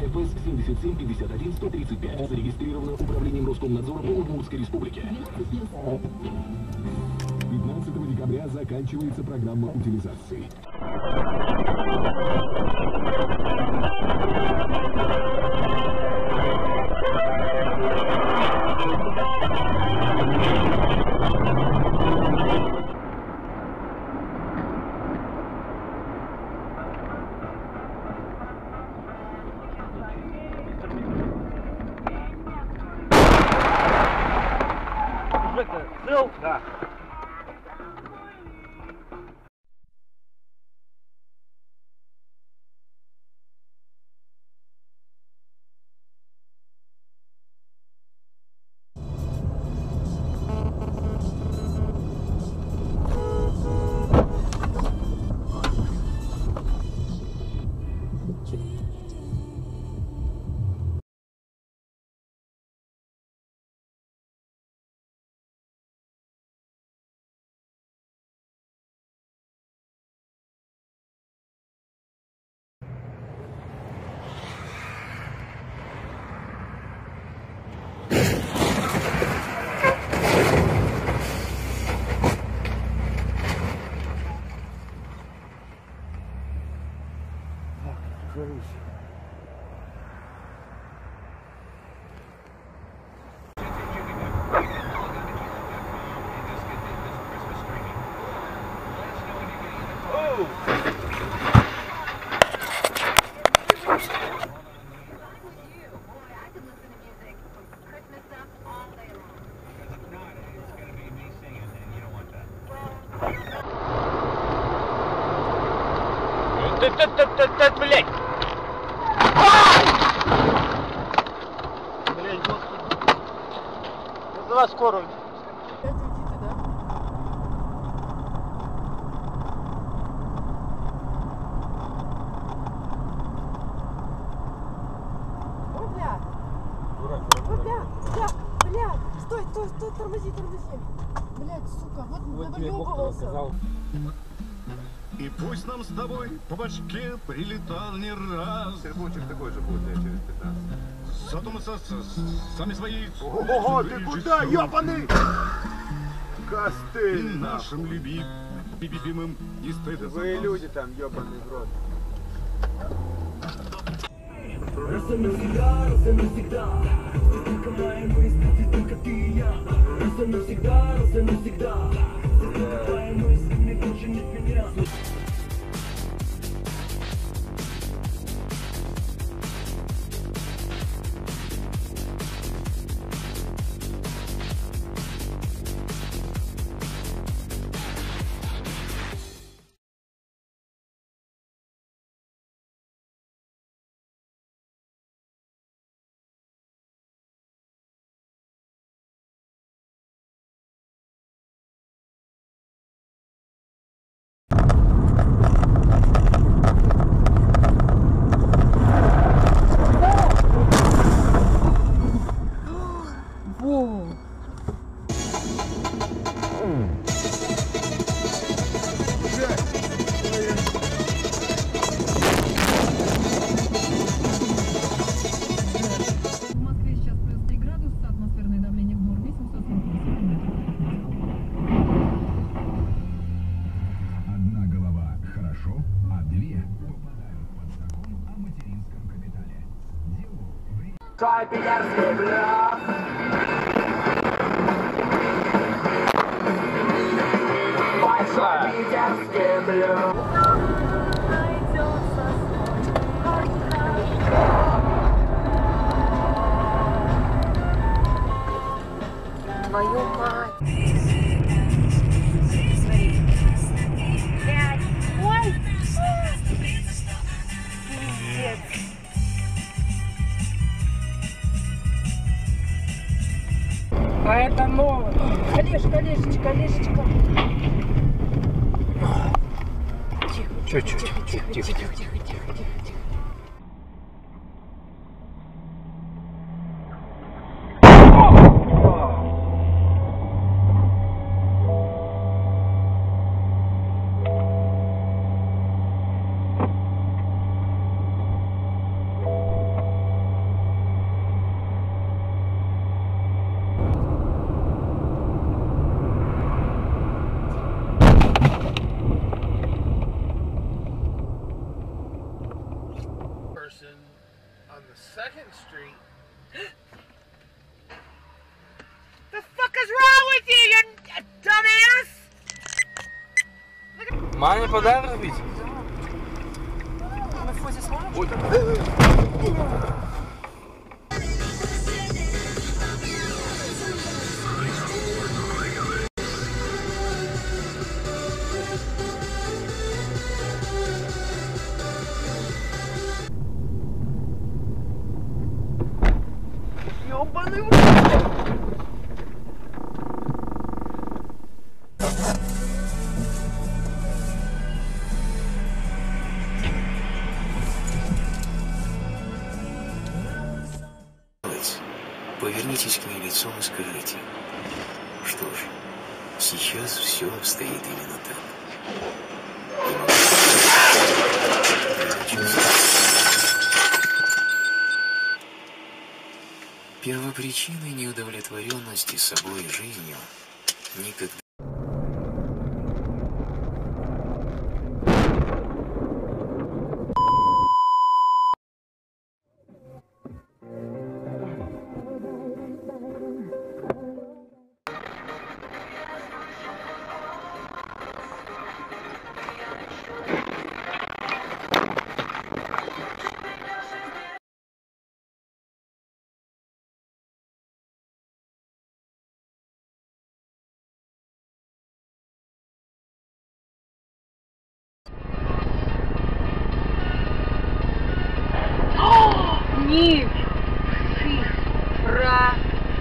ФС 7751-135. Зарегистрировано Управлением Роскомнадзора по Удмуртской республике. 15 декабря заканчивается программа утилизации. Цел? Да. Блять! Блять, господи. Вызывай скорую. Бля, стой, тормози. Блядь, сука, вот навыебывался. И пусть нам с тобой по башке прилетал не раз. Серпунчик такой же будет, я через 15. Зато мы сами свои... Ого, ты куда, ёбаный? И Костыль, нашим любимым не стыдно. Вы люди там, ёбаный в рот. Раз и навсегда, только моя мысль, здесь только ты и я. Раз и навсегда, твоя мысль, мне больше нет меня. Твой питерский блюз. Большой питерский блюз. Твою мать. Блядь. Ой. Пиздец. А это новое. Олежечка. Тихо. On the 2nd Street. The fuck is wrong with you, you dumbass? Маме подарок ведь? Мы в фозе сможем? Ой. Ёбаный в Повернитесь к ней лицом и скажите: что ж, сейчас все обстоит именно так. Первопричиной неудовлетворенности собой и жизнью никогда. Ник! Фифра!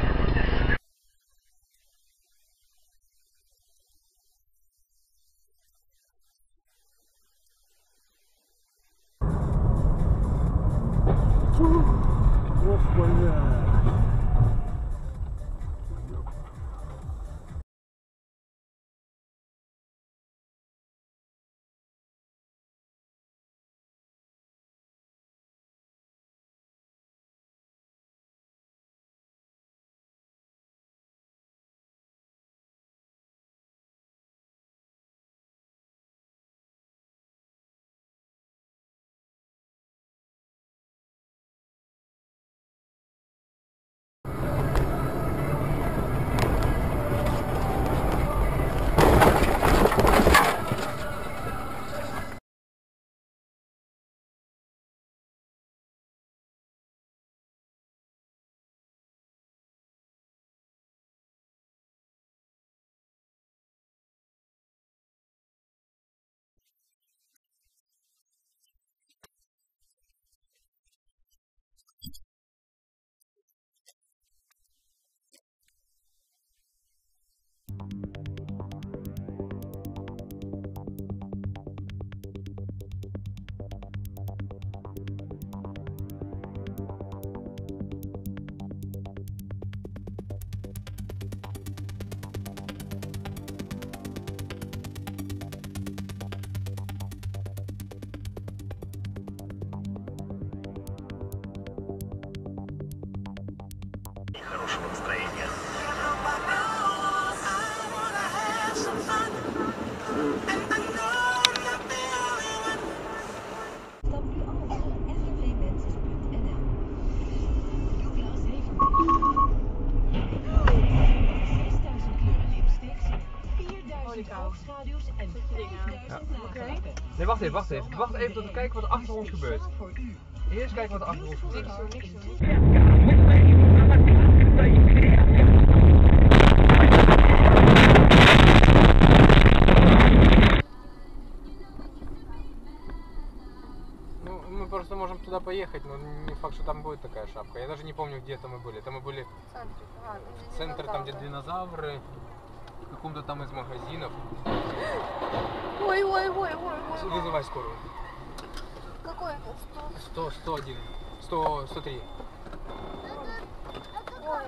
Хорошего настроения. Nee, wacht even, wacht even. Wacht even tot we kijken wat er achter ons gebeurt. Eerst kijken wat er achter ons gebeurt. Ну, мы просто можем туда поехать, но не факт, что там будет такая шапка. Я даже не помню, где это мы были. Там мы были в центре, там где динозавры, в каком-то там из магазинов. Ой. Вызывай скорую. Какой это? 100, 101, 103. Ой.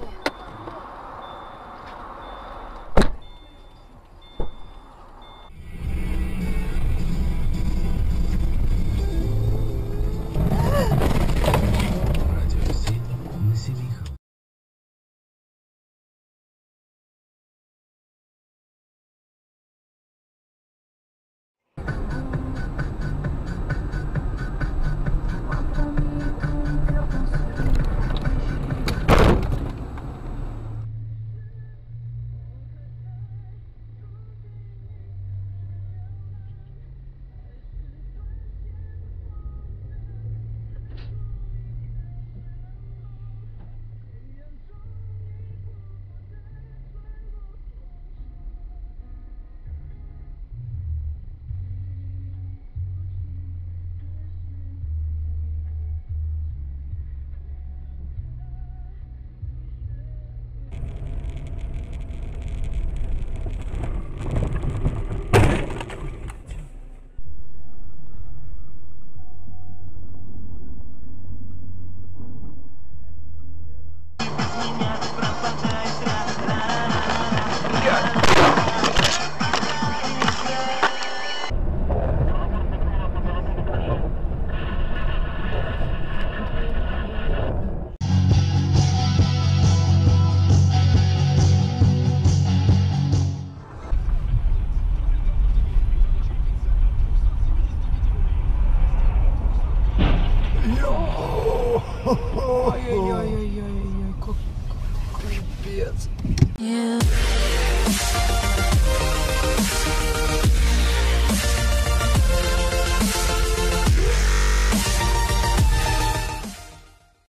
Ой-ой-ой-ой-ой, как капец.